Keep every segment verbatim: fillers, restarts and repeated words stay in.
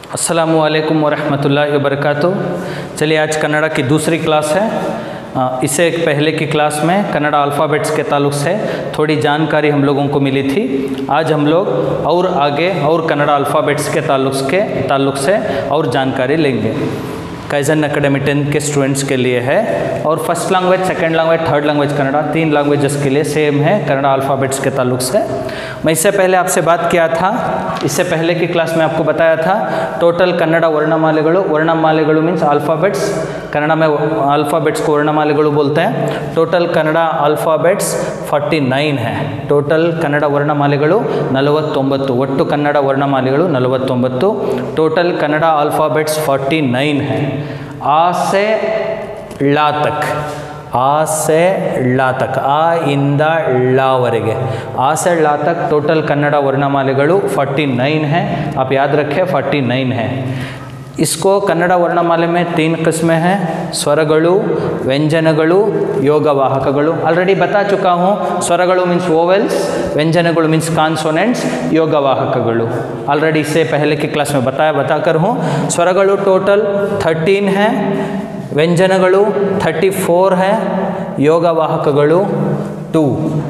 अस्सलामु अलैकुम वरहमतुल्लाहि वबरकातुहू। चलिए आज कन्नड़ा की दूसरी क्लास है। इससे एक पहले की क्लास में कन्नड़ा अल्फ़ाबेट्स के ताल्लुक़ से थोड़ी जानकारी हम लोगों को मिली थी। आज हम लोग और आगे और कन्नड़ा अल्फ़ाबेट्स के ताल्लुक़ के ताल्लुक़ से और जानकारी लेंगे। काइजन अकेडमी टेंथ के स्टूडेंट्स के लिए है और first language, second language, third language Kannada, तीन लैंग्वेजेस के लिए सेम है कन्नड़ा अल्फ़ाबेट्स के ताल्लुक़ से। मैं इससे पहले आपसे बात किया था, इससे पहले की क्लास में आपको बताया था टोटल कन्नड़ा वर्णमालेगळु। वर्णमालेगळु मीन्स अल्फ़ाबेट्स, कन्नड़ा में अल्फ़ाबेट्स को वर्णमालेगळु बोलते हैं। Total Kannada alphabets forty nine है। टोटल कन्नड़ा वर्णमालेगळु नलवತ್ತೊಂಬತ್ತು, ಒಟ್ಟು ಕನ್ನಡ ವರ್ಣಮಾಲೆಗಳು ನಲವತ್ತೊಂಬತ್ತು। Total Kannada alphabets forty nine है। आ से ला तक, आ से ला तक, आ इंद ला वरेगे, आ से ला तक टोटल कन्नड़ वर्णमालेगळु फोर्टी नाइन है। आप याद रखें फोर्टी नाइन है। इसको कन्नड़ वर्णमाले में तीन किस्में हैं, स्वरगळु, व्यंजनगळु, योगवाहकगळु। ऑलरेडी बता चुका हूँ, स्वरगळु मीन्स वोवेल्स, व्यंजनगळु मीन्स कॉन्सोनेंट्स, योगवाहकगळु ऑलरेडी इससे पहले की क्लास में बताया बताकर हूँ। स्वरगळु टोटल थर्टीन है, व्यंजनगळु थर्टी फोर है, योगवाहकगळु टू,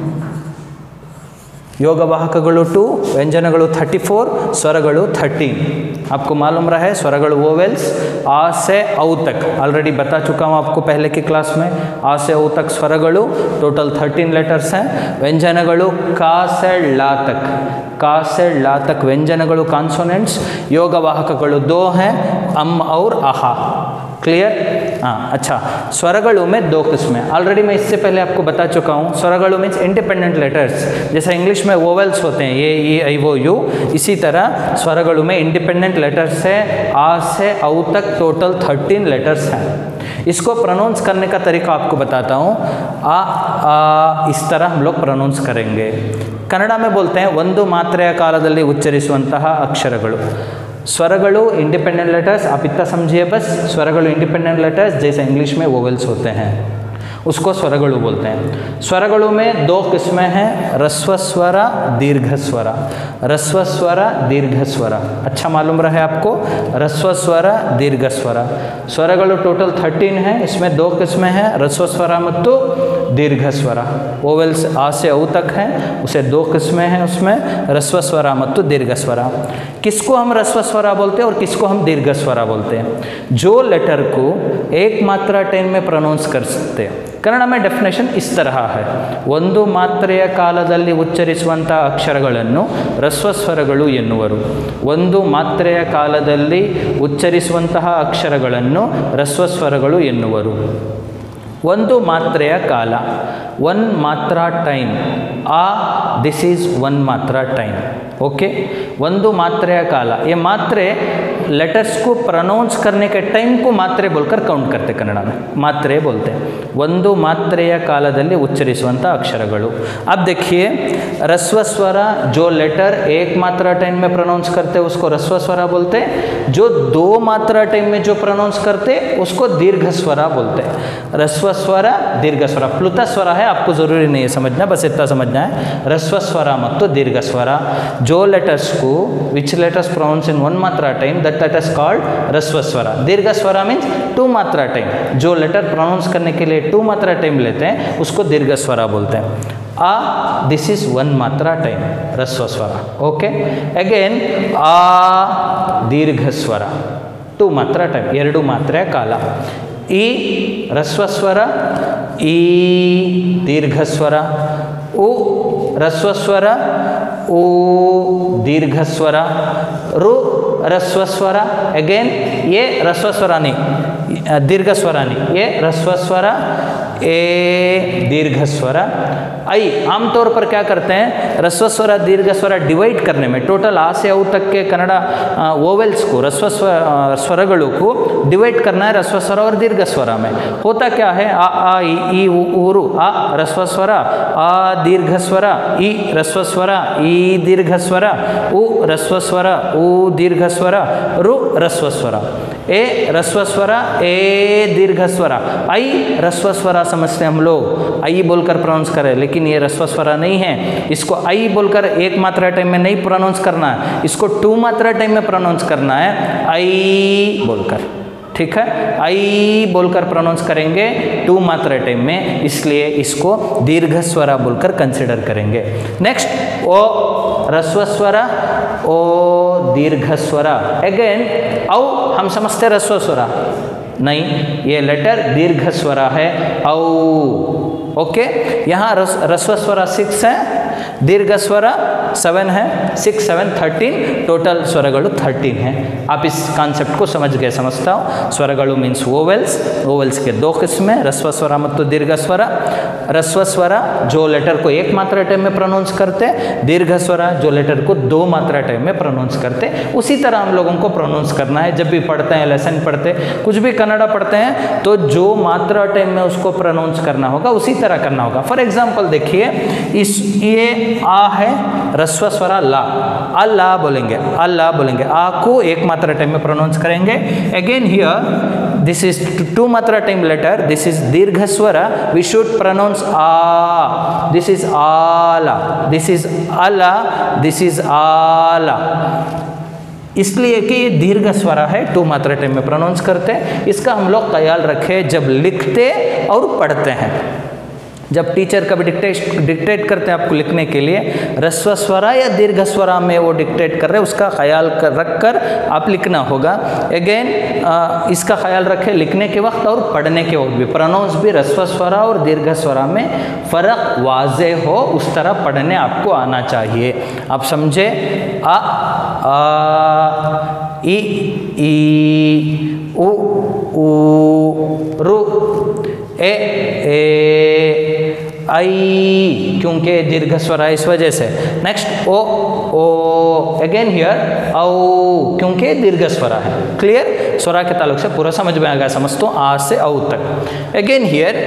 योगवाहकगळु टू, व्यंजनगळु थर्टी फोर, स्वरगळु थर्टीन। आपको मालूम रहा है स्वरगळु वोवेल्स आ से औ तक, ऑलरेडी बता चुका हूँ आपको पहले की क्लास में। आ से औ तक स्वरगळु टोटल थर्टीन लेटर्स हैं। व्यंजनगळु का से ला तक, का से ला तक व्यंजनगळु कॉन्सोनेंट्स। योगवाहकगळु दो हैं, अम और आहा। क्लियर? हाँ, अच्छा। स्वरगळु में दो किस्में, ऑलरेडी मैं इससे पहले आपको बता चुका हूँ। स्वरगळु मीन्स इंडिपेंडेंट लेटर्स, जैसे इंग्लिश में वोवेल्स होते हैं ये ई आई वो यू, इसी तरह स्वरगळु में इंडिपेंडेंट लेटर्स है। आ से औ तक टोटल थर्टीन लेटर्स हैं। इसको प्रोनाउंस करने का तरीका आपको बताता हूँ। आ, आ इस तरह हम लोग प्रोनाउंस करेंगे। कन्नड़ में बोलते हैं ಒಂದು ಮಾತ್ರೆಯ ಕಾಲದಲ್ಲಿ ಉಚ್ಚರಿಸುವಂತಹ ಅಕ್ಷರಗಳು। स्वरगळु इंडिपेंडेंट लेटर्स, आप इतना समझिए बस। स्वरगळु इंडिपेंडेंट लेटर्स जैसे इंग्लिश में वोवेल्स होते हैं, उसको स्वरगळु बोलते हैं। स्वरगळु में दो किस्में हैं, ह्रस्व स्वर, दीर्घ स्वर। ह्रस्व स्वर, दीर्घ स्वर अच्छा मालूम रहे आपको, ह्रस्व स्वर, दीर्घ स्वर। स्वरगळु टोटल थर्टीन है, इसमें दो किस्में हैं, ह्रस्व स्वर ಮತ್ತು दीर्घ स्वर। वोवेल्स आ से औ तक हैं, उसे दो किस्में हैं, उसमें ह्रस्व स्वर ಮತ್ತು दीर्घ स्वर। किसको हम ह्रस्व स्वर बोलते हैं और किसको हम दीर्घ स्वर बोलते हैं? जो लेटर को एक मात्रा टेन में प्रोनाउंस कर सकते हैं। कन्नड़ में डेफिनेशन इस तरह है, ಒಂದು ಮಾತ್ರೆಯ ಕಾಲದಲ್ಲಿ ಉಚ್ಚರಿಸುವಂಥ ಅಕ್ಷರಗಳನ್ನು ह्रस्व ಸ್ವರಗಳು ಎನ್ನುವರು। ಒಂದು ಮಾತ್ರೆಯ ಕಾಲದಲ್ಲಿ ಉಚ್ಚರಿಸುವಂತಹ ಅಕ್ಷರಗಳನ್ನು ह्रस्व ಸ್ವರಗಳು ಎನ್ನುವರು। ಒಂದು ಮಾತ್ರೆಯ ಕಾಲ, ಒನ್ ಮಾತ್ರ ಟೈಮ್, आ दिस इज वन मात्रा टाइम। ओके, ಒಂದು ಮಾತ್ರೆಯ ಕಾಲ, ये मात्रे लेटर्स को प्रोनाउंस करने के टाइम को मात्रे बोलकर काउंट करते, कन्नड़ में मात्रे बोलते हैं। ಒಂದು ಮಾತ್ರೆಯ ಕಾಲದಲ್ಲಿ ಉಚ್ಚರಿಸುವಂಥ ಅಕ್ಷರಗಳು। अब देखिए ह्रस्व स्वर, जो लेटर एक मात्रा टाइम में प्रोनाउंस करते उसको ह्रस्व स्वर बोलते हैं। जो दो मात्रा टाइम में जो प्रोनाउंस करते उसको दीर्घ स्वर बोलते हैं। ह्रस्व स्वर, दीर्घ स्वर, प्लुत स्वर है, आपको जरूरी नहीं है समझना, बस इतना समझना है। ह्रस्व स्वर ಮತ್ತು दीर्घ स्वर, जो लेटर्स को which letters pronounce in one मात्रा time that that is called ह्रस्व स्वर। दीर्घ स्वर मीन्स टू मात्रा टाइम, जो लेटर प्रोनाउंस करने के लिए टू मात्रा टाइम लेते हैं उसको दीर्घ स्वर बोलते हैं। आ दिस इज वन मात्रा टाइम, ह्रस्व स्वर। ओके, अगेन आ दीर्घ स्वर, टू मात्रा टाइम, ಎರಡು ಮಾತ್ರೆಯ ಕಾಲ। ಈ ह्रस्व स्वर, ಈ दीर्घ स्वर, उ ह्रस्व स्वर, ऊ दीर्घ स्वर, रू ह्रस्व स्वर, अगेन ये ह्रस्व स्वरानी, दीर्घ स्वरानी, ये ह्रस्व स्वर, ए दीर्घ स्वर, आई। आमतौर पर क्या करते हैं, ह्रस्व स्वर दीर्घ स्वर डिवाइड करने में, टोटल आ से औ तक के कन्नड़ वोवेल्स को, ह्रस्व स्वरगळु को डिवाइड करना है ह्रस्व स्वर और दीर्घ स्वर में। होता क्या है, आ आ ई ई ऊरू, आ ह्रस्व स्वर, आ दीर्घ स्वर, ई ह्रस्व स्वर, ई दीर्घ स्वर, उ ह्रस्व स्वर, उ दीर्घ स्वर, ರು ह्रस्व स्वर, ए ह्रस्व स्वर, ए दीर्घ स्वर, ऐ ह्रस्व स्वर समझते हैं हम लोग, आई बोलकर प्रोनाउंस करें, लेकिन ये ह्रस्व स्वरा नहीं है। इसको आई बोलकर एक मात्रा टाइम में नहीं प्रोनाउंस करना है, इसको टू मात्रा टाइम में प्रोनाउंस करना है, आई बोलकर। ठीक है, आई बोलकर प्रोनाउंस करेंगे टू मात्रा टाइम में, इसलिए इसको दीर्घ स्वरा बोलकर कंसिडर करेंगे। नेक्स्ट ओ ह्रस्व स्वरा, ओ दीर्घ स्वरा। अगेन औ हम समझते ह्रस्व स्वरा, नहीं, ये लेटर दीर्घ स्वरा है, औ। ओके, यहाँ ह्रस्व स्वरा सिक्स है, दीर्घ स्वरा सेवन है, सिक्स सेवन थर्टीन, टोटल स्वरगलु थर्टीन है। आप इस कॉन्सेप्ट को समझ गए समझता हूँ। स्वरगलु मीन्स वोवेल्स, वोवेल्स के दो किस्म है, ह्रस्व स्वरा ಮತ್ತು दीर्घ स्वरा। ह्रस्व स्वरा जो लेटर को एक मात्रा टाइम में प्रोनाउंस करते, दीर्घ स्वरा जो लेटर को दो मात्रा टाइम में प्रोनाउंस करते। उसी तरह हम लोगों को प्रोनाउंस करना है। जब भी पढ़ते हैं, लेसन पढ़ते, कुछ भी कन्नड़ा पढ़ते हैं, तो जो मात्रा टाइम में उसको प्रोनाउंस करना होगा उसी तरह करना होगा। फॉर एग्जाम्पल देखिए, इस ये आ है ह्रस्व स्वरा ला, अल्लाह बोलेंगे, अल्लाह बोलेंगे, आ को एक मात्रा टाइम में प्रोनाउंस करेंगे। Again here this is two मात्रा टाइम लेटर, दिस इज दीर्घ स्वरा, वी शुड प्रोनाउंस आ, दिस इज आला, दिस इज अला, दिस इज आला, इसलिए कि ये दीर्घ स्वरा है, टू मात्रा टाइम में प्रोनाउंस करते हैं। इसका हम लोग ख्याल रखें जब लिखते और पढ़ते हैं। जब टीचर कभी डिक्टेट डिक्टेट करते हैं आपको लिखने के लिए, ह्रस्व स्वरा या दीर्घ स्वरा में वो डिक्टेट कर रहे हैं, उसका ख्याल कर रख कर आप लिखना होगा। अगेन इसका ख्याल रखें लिखने के वक्त और पढ़ने के वक्त भी, प्रोनाउंस भी ह्रस्व स्वरा और दीर्घ स्वरा में फ़र्क वाजे हो, उस तरह पढ़ने आपको आना चाहिए। आप समझे? आ, आ, ई, ई, उ, ऊ, रु, ए, ए, आई, क्योंकि दीर्घ स्वर है इस वजह से। नेक्स्ट ओ, ओ, अगेन हियर औ, क्योंकि दीर्घ स्वर है। क्लियर? स्वरा के ताल्लुक से पूरा समझ में आ गया समझ तो, आ से औ तक। अगेन हियर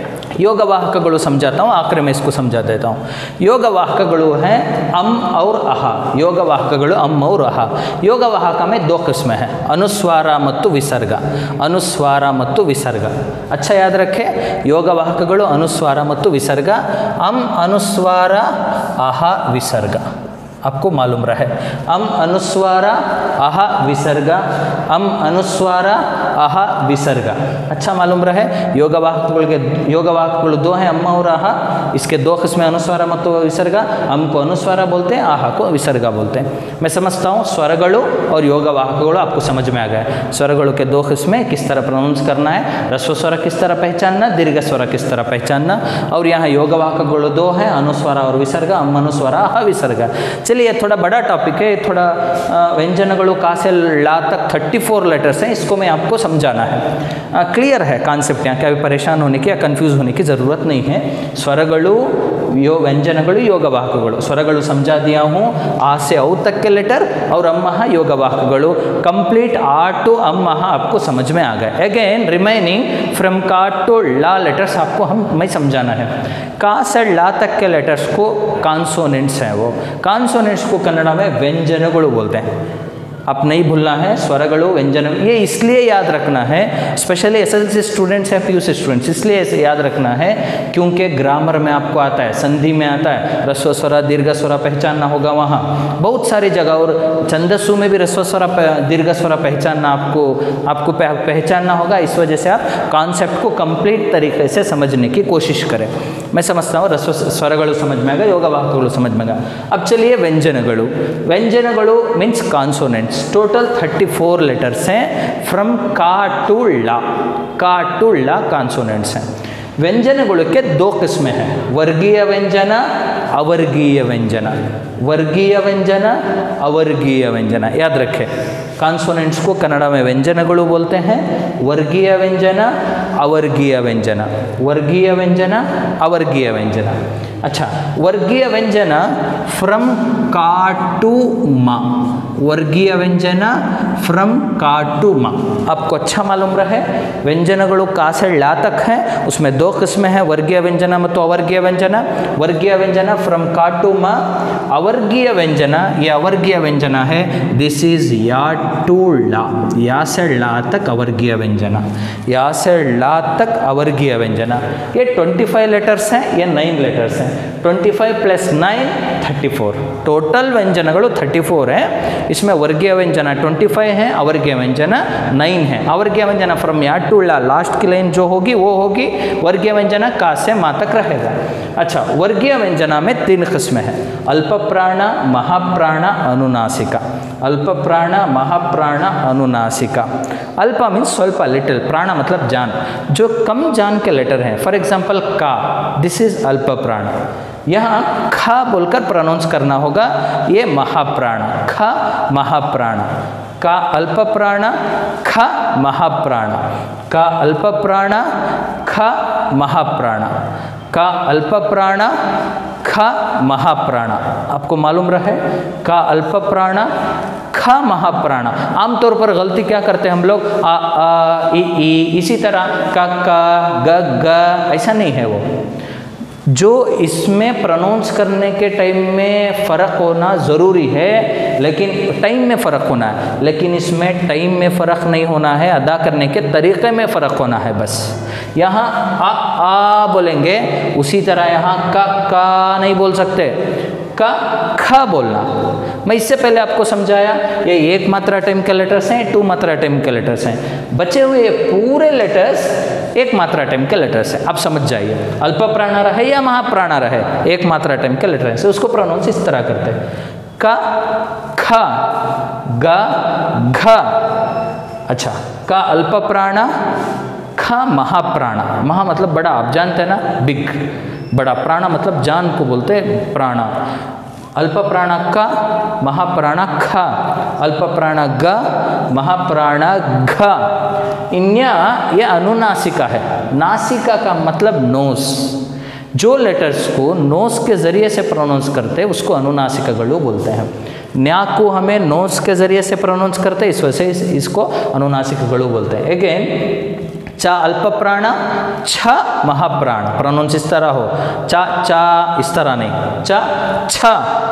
योगवाहकಗಳು समझाता हूँ, आखिर में इसको समझा देता हूँ। योगवाहकಗಳು हैं अम और अहा। योगवाहकಗಳು अम और अहा। योगवाहक में दो किस्म है, अनुस्वार ಮತ್ತು ವಿಸರ್ಗ। अनुस्वार ಮತ್ತು ವಿಸರ್ಗ अच्छा याद रखें, योगवाहकಗಳು अनुस्वार ಮತ್ತು विसर्ग। अम अनुस्वार, अहा विसर्ग, आपको मालूम रहे। अम अनुस्वार अह विसर्ग, अम अनुस्वार अह विसर्ग, अच्छा मालूम रहे। योगवाहकಗಳು के योगवाहकಗಳು दो हैं, अम्मा और आहा। इसके दो किस्में अनुस्वार ಮತ್ತು विसर्ग। अम को अनुस्वार बोलते हैं, आहा को विसर्ग बोलते हैं। मैं समझता हूँ स्वरಗಳು और योगवाहकಗಳು आपको समझ में आ गए। स्वरಗಳು के दो किस्में, किस तरह प्रोनाउंस करना है, ह्रस्व स्वर किस तरह पहचानना, दीर्घ स्वर किस तरह पहचानना। और यहाँ योगवाहकಗಳು दो हैं, अनुस्वार और विसर्ग, अम अनुस्वार आहा विसर्ग। चलिए थोड़ा बड़ा टॉपिक है, थोड़ा व्यंजनಗಳು का से ला तक थर्टी फोर लेटर्स हैं, इसको मैं आपको समझाना है। आ, क्लियर है कॉन्सेप्ट? यहाँ क्या परेशान होने की या कंफ्यूज होने की ज़रूरत नहीं है। स्वरಗಳು यो व्यंजनಗಳು योगवाहकಗಳು, स्वरಗಳು समझा दिया हूँ, आ से औ तक के लेटर, और अम्मह योगवाहकಗಳು। कंप्लीट आ टू अम्मह आपको समझ में आ गए। अगेन रिमेनिंग फ्रॉम का टू ला लेटर्स आपको हम मैं समझाना है। का से ला तक के लेटर्स को कॉन्सोनेंट्स हैं, वो कॉन्सोनेंट्स को कन्नड़ा में व्यंजनಗಳು बोलते हैं। आप नहीं भूलना है, स्वरಗಳು व्यंजन, ये इसलिए याद रखना है, स्पेशली एसएसएलसी स्टूडेंट्स हैं, पीयूसी स्टूडेंट्स, इसलिए ऐसे याद रखना है क्योंकि ग्रामर में आपको आता है, संधि में आता है, ह्रस्व स्वरा दीर्घ स्वरा पहचानना होगा वहाँ बहुत सारी जगह, और छंदस्सु में भी ह्रस्व स्वरा दीर्घ स्वरा पहचानना आपको आपको पहचानना होगा। इस वजह से आप कॉन्सेप्ट को कंप्लीट तरीके से समझने की कोशिश करें। मैं समझता हूँ ह्रस्व स्वरಗಳು समझ में आएगा, योगवाहकಗಳು समझ में आएगा। अब चलिए व्यंजनಗಳು। व्यंजनಗಳು means consonants, total thirty four letters हैं, फ्रॉम का टू ला। का टू ला कॉन्सोनेंट्स हैं। व्यंजनಗಳು के दो किस्में हैं, वर्गीय व्यंजन, अवर्गीय व्यंजन। वर्गीय व्यंजन, अवर्गीय व्यंजन, याद रखें। कॉन्सोनेंट्स को कन्नड़ा में व्यंजनಗಳು बोलते हैं, वर्गीय व्यंजन, अवर्गीय व्यंजन। वर्गीय व्यंजन, अवर्गीय व्यंजन। अच्छा, वर्गीय व्यंजन फ्रॉम का टू मा। वर्गीय व्यंजन फ्रॉम का टू मा आपको अच्छा मालूम रहे। व्यंजनಗಳು का से ला तक हैं, उसमें दो किस्में हैं, वर्गीय व्यंजन ಮತ್ತು अवर्गीय व्यंजन। वर्गीय व्यंजन फ्रॉम का टू मा। अवर्गीय व्यंजन, ये अवर्गीय व्यंजन है, दिस इज या टू ला, या से ला तक अवर्गीय व्यंजना, या से ला तक अवर्गीय व्यंजना। ये पच्चीस लेटर्स हैं, ये नौ लेटर्स हैं। पच्चीस प्लस नौ चौंतीस, टोटल व्यंजनಗಳು चौंतीस हैं। इसमें वर्गीय व्यंजना पच्चीस हैं, अवर्गीय व्यंजना नौ है। अवर्गीय व्यंजना फ्रॉम या टू ला, लास्ट की लाइन जो होगी वो होगी वर्गीय व्यंजना का से मा तक रहेगा। अच्छा, वर्गीय व्यंजना में तीन किस्में हैं, अल्प प्राण, महाप्राण, अनुनासिका। अल्प प्राण, महाप्राण, अनुनासिका। अल्प मीन्स स्वल्प, लिटिल, प्राण मतलब जान, जो कम जान के लेटर हैं। फॉर एग्जाम्पल का, दिस इज अल्प प्राण, यहाँ खा बोलकर प्रोनाउंस करना होगा, ये महाप्राण, खा महाप्राण। का अल्प प्राण, ख महाप्राण, का अल्प प्राण, ख महाप्राण, का अल्प प्राण, ख महाप्राण। आपको मालूम रहे का अल्प प्राण, ख महाप्राण। आमतौर पर गलती क्या करते हैं हम लोग, आ आ ई ई, इसी तरह का का ग ग, ऐसा नहीं है। वो जो इसमें प्रोनाउंस करने के टाइम में फ़र्क होना ज़रूरी है, लेकिन टाइम में फ़र्क होना है, लेकिन इसमें टाइम में फ़र्क नहीं होना है, अदा करने के तरीक़े में फ़र्क होना है बस। यहाँ आ आ बोलेंगे, उसी तरह यहाँ का का नहीं बोल सकते, का ख बोलना। मैं इससे पहले आपको समझाया, ये एक मात्रा टाइम के लेटर्स हैं, टू मात्रा टाइम के लेटर्स हैं। बचे हुए पूरे लेटर्स एक मात्रा टाइम के लेटर्स हैं। आप समझ जाइए, अल्प प्राण रहे या महाप्राण रहे, एक मात्रा टाइम के लेटर हैं, उसको प्रोनाउंस इस तरह करते हैं, का, ख, ग, घ। अच्छा, का अल्प प्राण, ख महाप्राण। महा मतलब बड़ा, आप जानते हैं ना, बिग, बड़ा। प्राण मतलब जान को बोलते हैं, प्राण। अल्प प्राण का, महाप्राण ख, अल्प प्राण ग, महाप्राण घ। इन्या ये अनुनासिका है। नासिका का मतलब नोस। जो लेटर्स को नोस के ज़रिए से प्रोनाउंस करते हैं उसको अनुनासिकागळु बोलते हैं। न्या को हमें नोस के ज़रिए से प्रोनाउंस करते हैं, इस वजह से इस, इसको अनुनासिकागळु बोलते हैं। अगेन, चा अल्प प्राण, छ महाप्राण, प्रोनाउंस इस तरह हो, चा चा इस तरह नहीं, चा छ।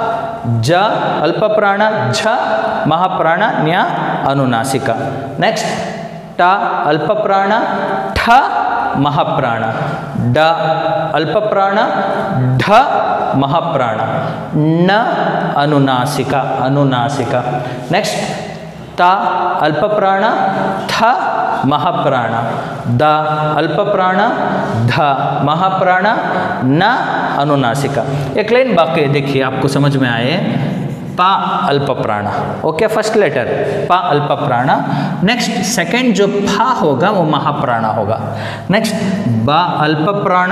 ज अल्प प्राण, झ महाप्राण, न्या अनुनासिका। नेक्स्ट, टा अल्प प्राण, ठ महाप्राण, ड अल्प प्राण, ढ महाप्राण, न अनुनासिका, अनुनासिका। नेक्स्ट, ता अल्प प्राण, थ महाप्राण, द अल्प प्राण, ध महाप्राण, न अनुनासिका। एक लाइन बाकी देखिए, आपको समझ में आए, पा अल्प प्राण, ओके, फर्स्ट लेटर पा अल्प प्राण। नेक्स्ट सेकंड जो फा होगा वो महाप्राण होगा। नेक्स्ट, बा अल्प प्राण,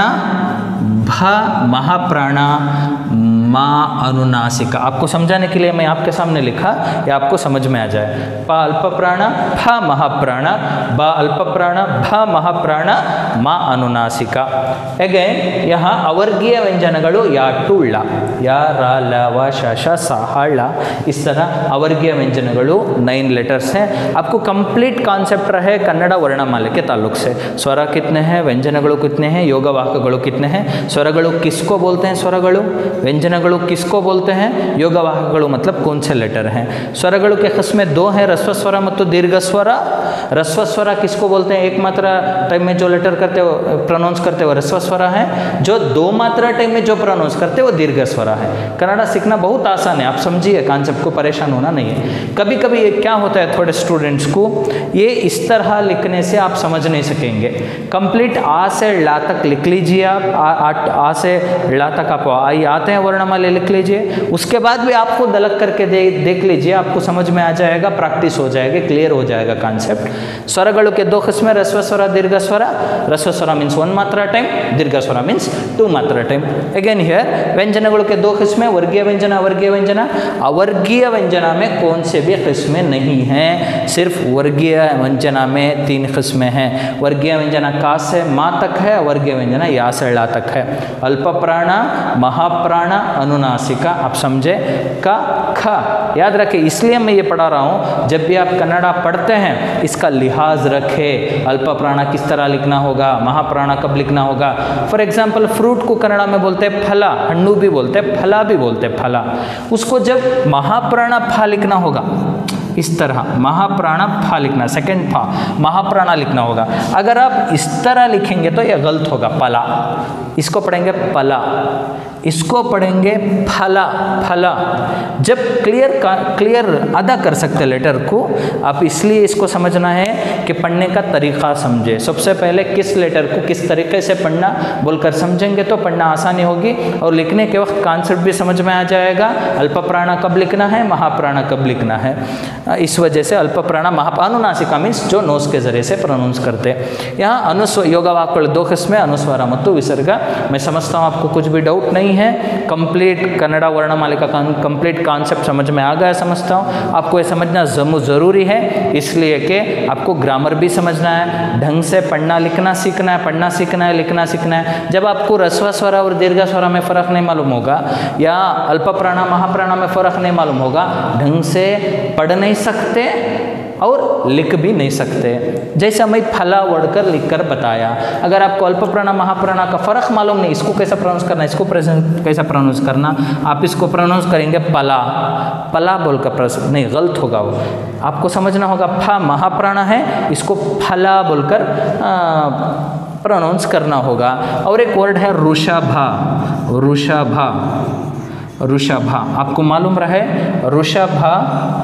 भ महाप्राण, मा अनुनासिका। आपको समझाने के लिए मैं आपके सामने लिखा, या आपको समझ में आ जाए। पा अल्प प्राण, फ महाप्राण, बा अल्प प्राण, भ महाप्राण, मा अनुनासिका। अगेन यहाँ अवर्गीय व्यंजनಗಳು या टू ला, या रा ला व श श सा ह ला, इस तरह अवर्गीय व्यंजनಗಳು नाइन लेटर्स हैं। आपको कंप्लीट कॉन्सेप्ट रहे कन्नड़ वर्णमाले के ताल्लुक से। स्वर कितने हैं, व्यंजनಗಳು कितने हैं, योगवाहकಗಳು कितने हैं, स्वरಗಳು किसको बोलते हैं, स्वरಗಳು, व्यंजनಗಳು किसको बोलते हैं, योगवाहकಗಳು मतलब कौन से लेटर हैं। स्वरಗಳು के किस्में दो हैं, रस्व स्वर ಮತ್ತು दीर्घ स्वर। रस्व स्वर किसको बोलते हैं, एक मात्रा टाइम में जो लेटर करते हो प्रोनाउंस करते हो रस्व स्वर है, जो दो मात्रा टाइम में जो प्रोनाउंस करते हो वो दीर्घ स्वर है। कन्नड़ा सीखना बहुत आसान है, आप समझिए कॉन्सेप्ट को, परेशान होना नहीं है। कभी कभी ये क्या होता है थोड़े स्टूडेंट्स को, ये इस तरह लिखने से आप समझ नहीं सकेंगे। कंप्लीट आ से ला तक लिख लीजिए आप, आ, आ, आ से ला तक आप आई आते हैं वर्णमाले लिख लीजिए, उसके बाद भी आपको दलक करके दे, देख लीजिए, आपको समझ में आ जाएगा, प्रैक्टिस हो जाएगी, क्लियर हो जाएगा कॉन्सेप्ट। स्वरಗಳು के दो किस्में, रस्व स्वर दीर्घ स्वर। रस्व स्वर मीन्स वन मात्रा टाइम, दीर्घ स्वर मीन्स टू मात्रा टाइम। अगेन हियर व्यंजनಗಳು के दो किस्में, वर्गीय व्यंजन, अवर्गीय व्यंजन। अवर्गीय व्यंजना में कौन से भी किस्में नहीं हैं, सिर्फ वर्गीय व्यंजना में तीन किस्में हैं। वर्गीय व्यंजना का से मा तक है, अवर्गीय व्यंजना या से ला तक है। अल्प प्राण, महाप्राण, अनुनासिका, आप समझे। का ख याद रखें, इसलिए मैं ये पढ़ा रहा हूँ, जब भी आप कन्नड़ा पढ़ते हैं इसका लिहाज रखें, अल्प प्राण किस तरह लिखना होगा, महाप्राण कब लिखना होगा। फॉर एग्जाम्पल फ्रूट को कन्नड़ा में बोलते हैं फला, हन्नू भी बोलते हैं, फला भी बोलते हैं, फला। उसको जब महाप्राण फा लिखना होगा, इस तरह महाप्राणा फा लिखना, सेकंड फा महाप्राणा लिखना होगा। अगर आप इस तरह लिखेंगे तो यह गलत होगा, पला। इसको पढ़ेंगे पला, इसको पढ़ेंगे फला, फला। जब क्लियर क्लियर अदा कर सकते लेटर को आप, इसलिए इसको समझना है कि पढ़ने का तरीका समझे। सबसे पहले किस लेटर को किस तरीके से पढ़ना बोलकर समझेंगे तो पढ़ना आसानी होगी और लिखने के वक्त कॉन्सेप्ट भी समझ में आ जाएगा। अल्प प्राणा कब लिखना है, महाप्राणा कब लिखना है। इस वजह से अल्प प्राणा महा अनुनासिका मीन्स जो नोस के जरिए से प्रोनाउंस करते हैं। यहाँ अनुस्व योगा वाक्य दो किस्में, अनुस्वार ಮತ್ತು विसर्ग। मैं समझता हूँ आपको कुछ भी डाउट नहीं है। कंप्लीट कन्नड़ा वर्णमालिका का कंप्लीट कॉन्सेप्ट समझ में आ गया समझता हूँ। आपको ये समझना ज़रूरी है इसलिए कि आपको ग्रामर भी समझना है, ढंग से पढ़ना लिखना सीखना है, पढ़ना सीखना है, लिखना सीखना है। जब आपको रस्व स्वर और दीर्घ स्वर में फ़र्क नहीं मालूम होगा या अल्प प्राणा महाप्राणा में फ़र्क नहीं मालूम होगा, ढंग से पढ़ नहीं सकते और लिख भी नहीं सकते। जैसा मैं फला वढ़कर लिख कर बताया, अगर आपको अल्प प्राणा महाप्राणा का फ़र्क मालूम नहीं, इसको कैसा प्रोनाउंस करना, इसको कैसा प्रोनाउंस करना, आप इसको प्रोनाउंस करेंगे पला, पला बोलकर नहीं, गलत होगा वो। आपको समझना होगा फा महाप्राणा है, इसको फला बोलकर प्रोनाउंस करना होगा। और एक वर्ड है ऋषभा, ऋषभा, ऋषभा। आपको मालूम रहे ऋषभा,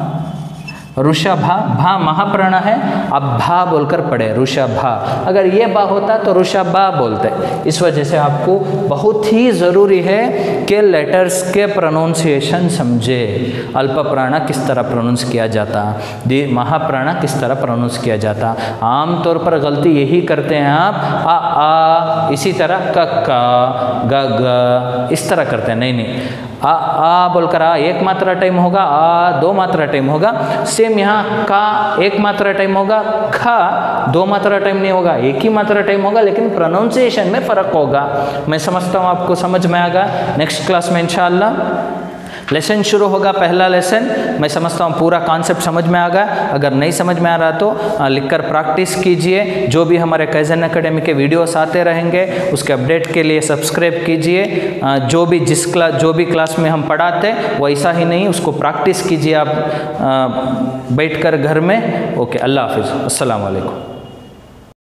ऋषभा भा महाप्राणा है, अब भा बोलकर पढ़े ऋषभा। अगर ये बा होता तो ऋषभा बोलते। इस वजह से आपको बहुत ही ज़रूरी है कि लेटर्स के प्रोनाउंसिएशन समझे। अल्प प्राणा किस तरह प्रोनाउंस किया जाता, दी महाप्राणा किस तरह प्रोनाउंस किया जाता। आमतौर पर गलती यही करते हैं आप, आ आ इसी तरह क का ग ग इस तरह करते हैं। नहीं नहीं, आ आ बोलकर आ एक मात्रा टाइम होगा, आ दो मात्रा टाइम होगा। सेम यहाँ का एक मात्रा टाइम होगा, खा दो मात्रा टाइम नहीं होगा, एक ही मात्रा टाइम होगा, लेकिन प्रोनाउंसिएशन में फ़र्क होगा। मैं समझता हूँ आपको समझ में आएगा। नेक्स्ट क्लास में इंशाअल्लाह लेसन शुरू होगा, पहला लेसन। मैं समझता हूँ पूरा कॉन्सेप्ट समझ में आ गया। अगर नहीं समझ में आ रहा तो लिखकर प्रैक्टिस कीजिए। जो भी हमारे काइजन एकेडमी के वीडियोस आते रहेंगे उसके अपडेट के लिए सब्सक्राइब कीजिए। जो भी जिस क्लास जो भी क्लास में हम पढ़ाते वैसा ही नहीं, उसको प्रैक्टिस कीजिए आप बैठकर घर में। ओके, अल्लाह हाफिज़, अस्सलाम वालेकुम।